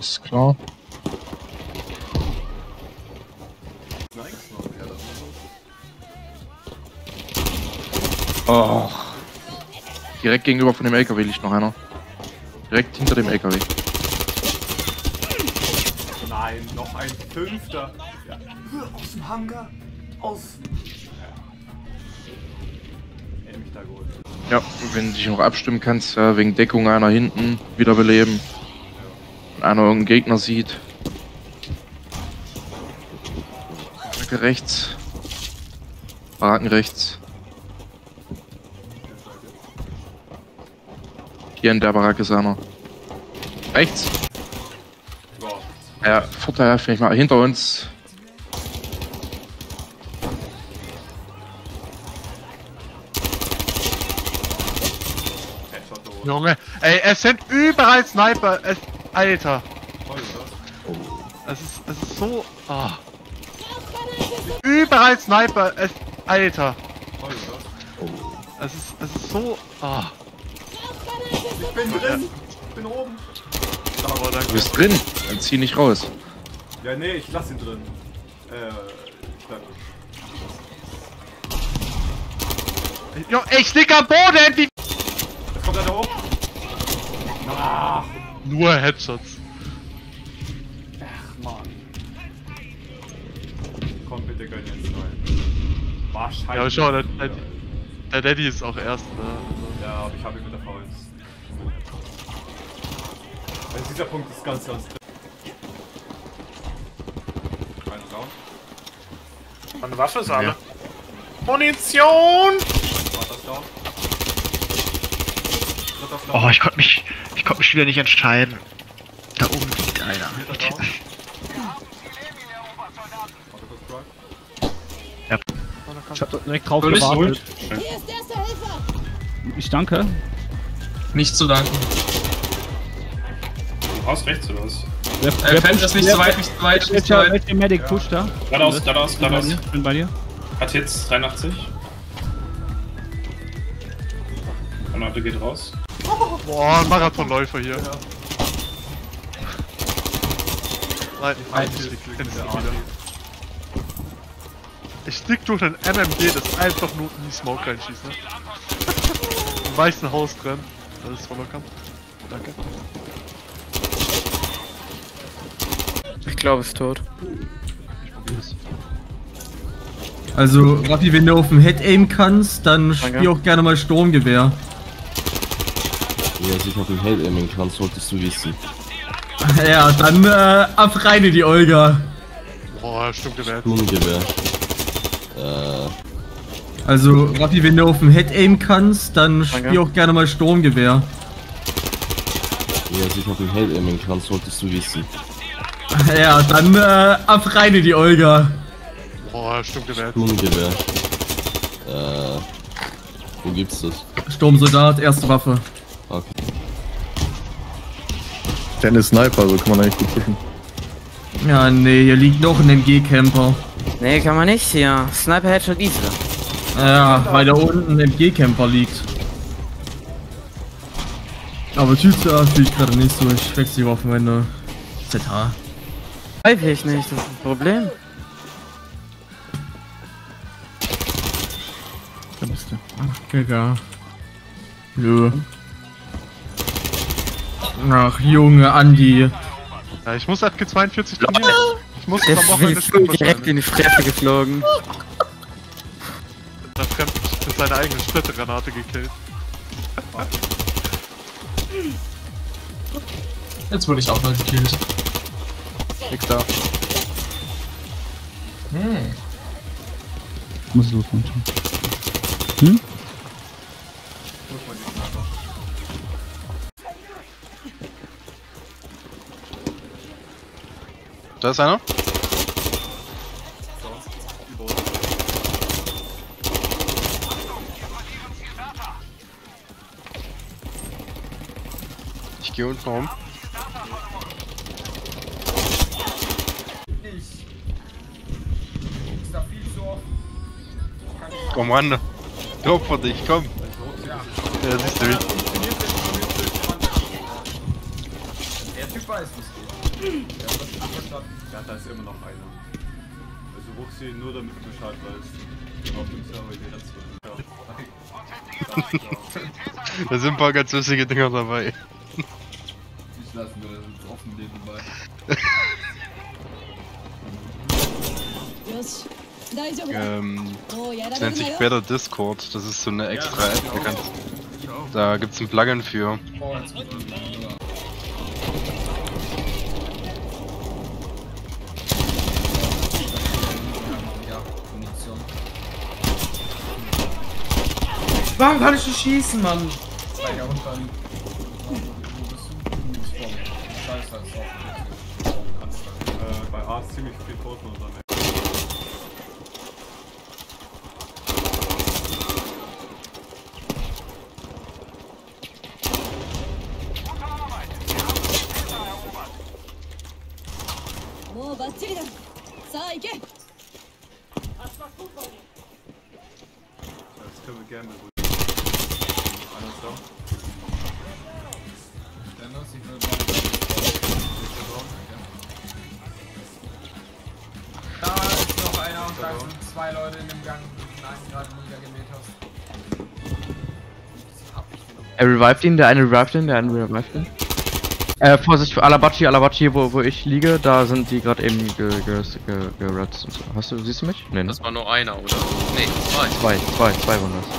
Ist klar. Oh. Direkt gegenüber von dem LKW liegt noch einer. Direkt hinter dem LKW. Nein, noch ein fünfter. Ja. Aus dem Hangar. Aus. Ja. Hätte mich da geholt. Ja, wenn du dich noch abstimmen kannst, ja, wegen Deckung einer hinten wiederbeleben. Wenn einer irgendeinen Gegner sieht. Baracke rechts. Baracken rechts. Hier in der Baracke ist einer. Rechts. Ja, Vorteil vielleicht mal hinter uns. Junge, ey, es sind überall Sniper. Alter. Es ist so. Oh. Überall Sniper. Alter. Es ist so. Oh. Ich bin drin. Ich bin oben. Aber danke. Du bist drin, dann zieh nicht raus. Ja, nee, ich lass ihn drin. Danke. Jo, ich lieg am Boden! Wie Jetzt kommt er da hoch. Ah. nur Headshots. Ach, Mann. Komm, bitte gönn jetzt rein. Wahrscheinlich. Ja, schau, der Daddy ist auch erst, ne? Ja, aber ich habe ihn mit der V1. Also dieser Punkt ist ganz drin. Ein Down. Meine Waffe ist alle. Ja. Munition! Dritter Down. Oh, ich konnte mich wieder nicht entscheiden. Da oben liegt einer. Ja. Ich hab direkt drauf gewartet. Hier ist erster Helfer! Ich danke. Nicht zu danken. Aus rechts oder was? Fenster ist nicht so weit, nicht so weit, nicht so weit. Welcher Medic push da? Geradeaus. Ich bin bei dir. Hat jetzt 83. Granate geht raus. Boah, ein Marathonläufer hier. Ja. Nein, ich kenne es nie wieder. Ich stick durch ein MMG, das einfach nur in die Smoke reinschießt, ne? Im weißen Haus drin. Das ist voller Kampf. Danke. Ich glaube, es ist tot. Ich probier's. Also, Raffi, wenn du auf dem Head-Aim kannst, dann spiel auch gerne mal Sturmgewehr. Ja, also ich auf dem Head-Aiming kann, solltest du wissen. Ja, dann ab rein in die Olga. Boah, Sturmgewehr. Sturmgewehr. Also, Raffi, wenn du auf dem Head-Aim kannst, dann spiel auch gerne mal Sturmgewehr. Ja, also ich auf dem Head-Aiming kann, solltest du wissen. Ja, dann ab rein in die Olga. Boah, Sturmgewehr. Sturmgewehr. Wo gibt's das? Sturmsoldat, erste Waffe. Okay. Der ist Sniper, so kann man eigentlich gut pushen. Ja, nee, hier liegt noch ein MG-Camper. Nee, kann man nicht hier. Sniper Headshot easy. Ja, weil da unten ein MG-Camper liegt. Aber Tüte fühle ich gerade nicht so. Ich wechsle auf meine ZH. Weiß ich nicht, das ist ein Problem. Da bist du. Ach, Digga. Nö. Ach, Junge, Andi. Ja, ich muss FG 42 trainieren. Ich muss Der am Wochenende ist direkt in die Fresse geflogen. Der Fremd mit seiner eigenen Splittergranate gekillt. Jetzt wurde ich auch mal gekillt. Nix da. Muss los, Mensch. Hm? Da ist einer. Ich gehe unten rum. Komm ran. Drop für dich, komm. Ja, siehst du wie. Typ weiß, was geht. Ja, da ist immer noch einer. Also ruck sie nur damit du Bescheid weißt. Auf dem Server die letzte. Da sind ein paar ganz lustige Dinger dabei. Ich lasse mir das offen nebenbei. Das nennt sich Better Discord. Das ist so eine extra App. Da gibt's ein Plugin für. Oh, jetzt wird Warum kann ich nicht schießen, Mann? Steiger und dann. Scheiße, das ist bei A ist ziemlich viel Toten und dann. Das können wir gerne begrüßen. Einer ist da. Dennis, ich will Da ist noch einer und da sind zwei Leute in dem Gang, die den einen gerade niedergemäht hast. Er revived ihn, der eine revived ihn, revived ihn. Vorsicht für Alabachi, wo ich liege, da sind die gerade eben geratzt und so. Siehst du mich? Nee, ne? Das war nur einer, oder? Nee, Zwei waren das.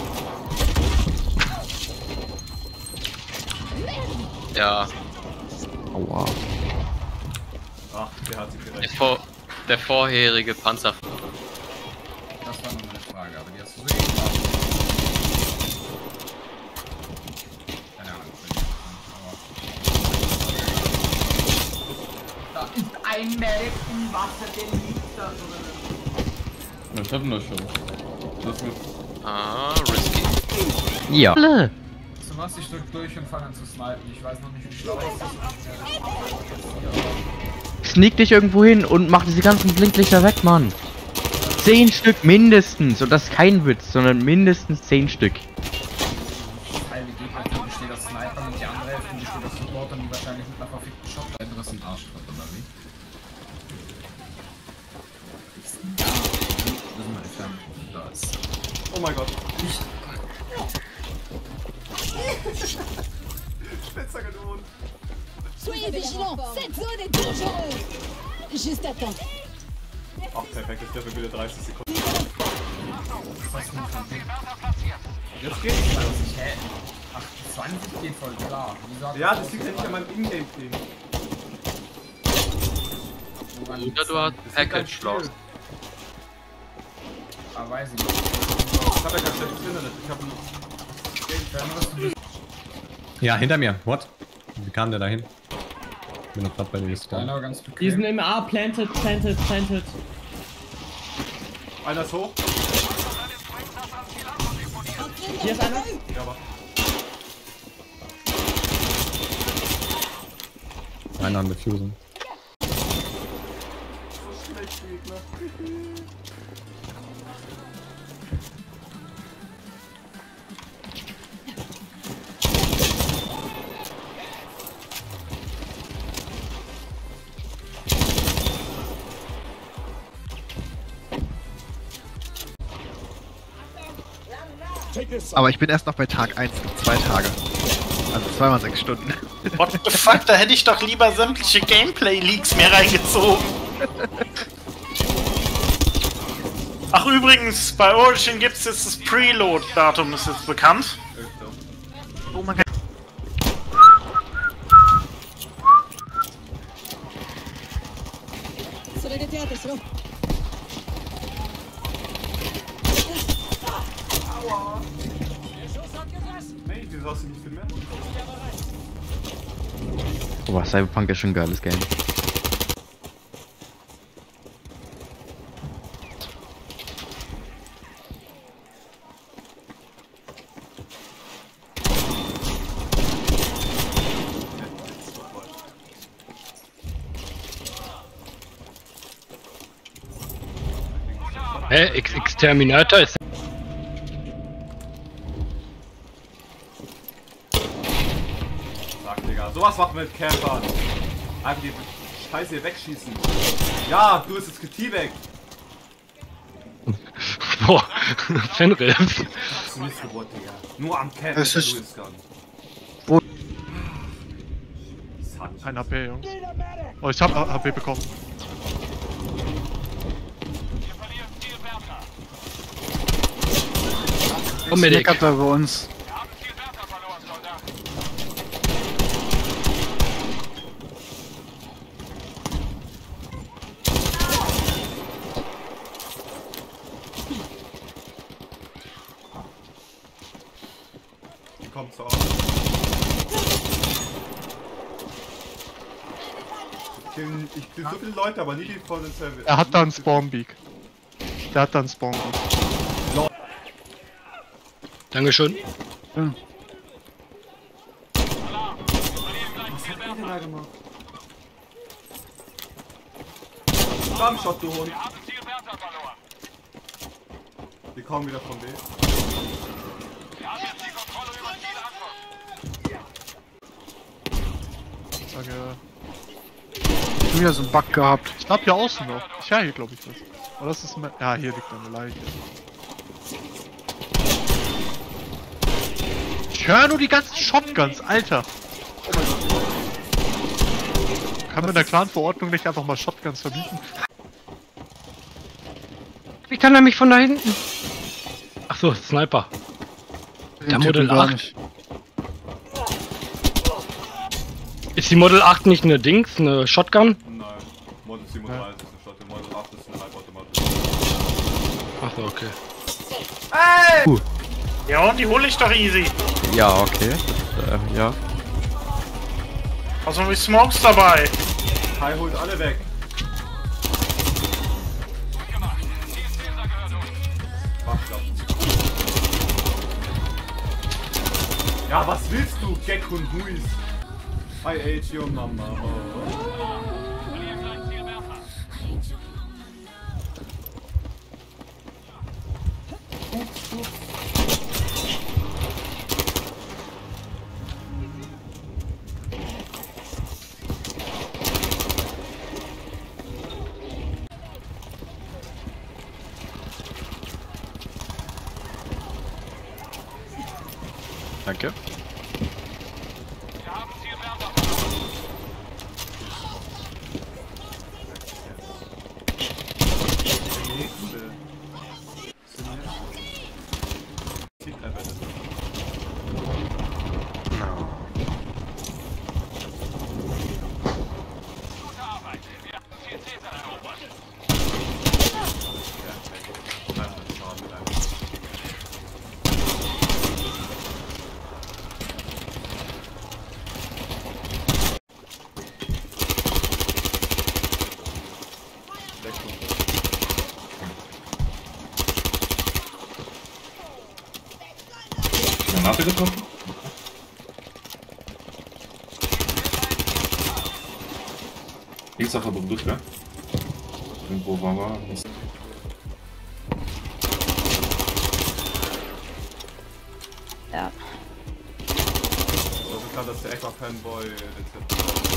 Ja. Aua. Ach, der hat sich gerecht. Der vorherige Panzer. Das war nur meine Frage, aber die hast du so gemacht. Keine Ahnung. Da ist ein Medic im Wasser, der liegt da drin. Ich hab noch schon. Risky. Ja. Du machst, ich drück durch und fang an zu snipen. Ich weiß noch nicht, wie schlau es ist. Sneak dich irgendwo hin und mach diese ganzen Blinklichter weg, Mann. 10 Stück mindestens. Und das ist kein Witz, sondern mindestens 10 Stück. Teil die Gegner, die besteht aus Sniper und die andere Hälfte besteht aus Support und die wahrscheinlich mit einer verfickten Shotgun. Der andere ist ein Arschloch, oder wie? Da ist. Oh mein Gott. Spitzer gelohnt. Soyez vigilants, cette zone est dangereuse. Juste à temps. Ach perfekt, jetzt dürfen wir wieder 30 Sekunden. Jetzt geht's. Hä? Ach, 20 geht voll klar. Ja, das liegt ja nicht an meinem Ingame-Team. Oder du hast Package Loss. Ah, weiß ich nicht. Ich hab ja gar kein Internet. Ich hab nur... Ja, hinter mir. What? Wie kam der da hin? Ich bin noch grad bei dir gespawnt. Die sind im A, planted. Einer ist hoch. Hier ist einer. Ja, aber. Einer an Diffusen. So schlecht, Gegner. Aber ich bin erst noch bei Tag 1, 2 Tage. Also 2 mal 6 Stunden. What the fuck, da hätte ich doch lieber sämtliche Gameplay-Leaks mir reingezogen. Ach übrigens, bei Origin gibt es jetzt das Preload-Datum, ist jetzt bekannt. Oh mein Gott. Nee, wieso hast du nicht viel mehr? Boah, Cyberpunk ist schon ein geiles Game. Exterminator ist... Sag, Digga, sowas macht mit Campern. Einfach die Scheiße hier wegschießen. Ja, du hast das geteabagt. Boah, Fenrir. Missgeburt, Digga. Nur am Camp. Es ist... Wo? Ein HP, Jungs. Oh, ich hab HP bekommen. Medic hat er bei uns. Die kommt zu Ich kill so viele Leute, aber nie die vor den Service. Er hat da einen Spawnbeak. Der hat da einen Spawnbeak. Dankeschön. Ja. Was hat der denn da gemacht? Stammshot, du Hund. Wir kommen wieder von B. Danke. Wieder so einen Bug gehabt. Ich hab hier außen noch. Ich höre hier, glaube ich, was. Oder das ist mein... Ja, hier liegt eine Leiche. Ich höre nur die ganzen Shotguns, Alter. Oh mein Gott. Kann man in der Clan-Verordnung nicht einfach mal Shotguns verbieten? Wie kann er mich von da hinten? Ach so, Sniper. Der Model 8. Ist die Model 8 nicht eine Dings, eine Shotgun? Nein, Model 37 ist eine Shotgun, Model 8 ist eine Halbautomatik. Ach so, okay. Ey! Ja, und die hole ich doch easy. Ja, okay. Ja. Also wie Smokes dabei. Kai holt alle weg. Ja, was willst du, Gek und Huis? I ate your mama. Oh. Danke. Granate getroffen? Links auf der Brücke. Irgendwo waren wir. Ja. Also klar, dass der Aqua-Fanboy Rezept.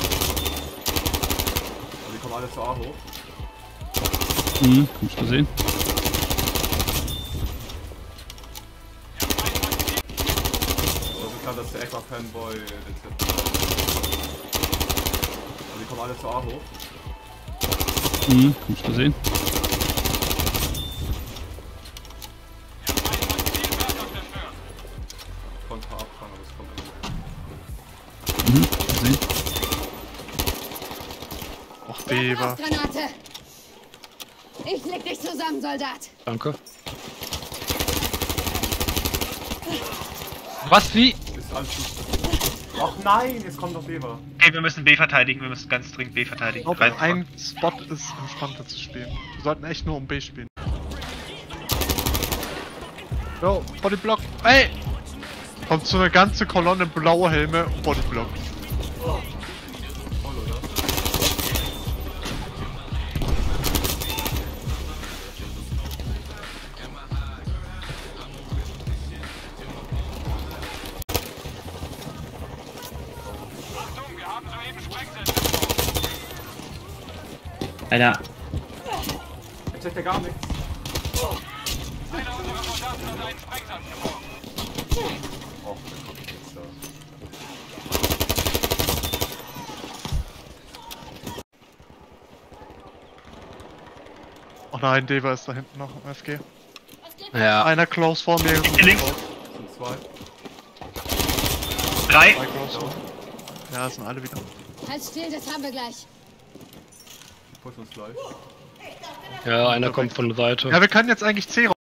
Also die kommen alle zu A hoch. Mhm, hab ich gesehen. Also klar, dass der Aqua-Fanboy Rezept. Also die kommen alle zu A hoch. Mhm, hab ich gesehen. Konnte abfangen, aber es kommt immer. Mhm, gesehen. Och, Beaver. Granate! Ich leg dich zusammen, Soldat! Danke. Was, wie? Ist alles gut. Ach nein, jetzt kommt noch Beaver. Okay, wir müssen B verteidigen, wir müssen ganz dringend B verteidigen. Auf ein Spot ist entspannter zu spielen. Wir sollten echt nur um B spielen. Jo, Bodyblock. Ey! Kommt so eine ganze Kolonne blaue Helme, Bodyblock. Alter. Jetzt checkt er gar nichts. Oh, der kommt jetzt da. Oh nein, Deva ist da hinten noch im FG. Ja. Einer close vor mir. Links. Sind 2. 3. Close. Ja, das sind alle wieder. Halt still, das haben wir gleich. Push uns gleich. Ja, einer kommt von der Seite. Ja, wir können jetzt eigentlich C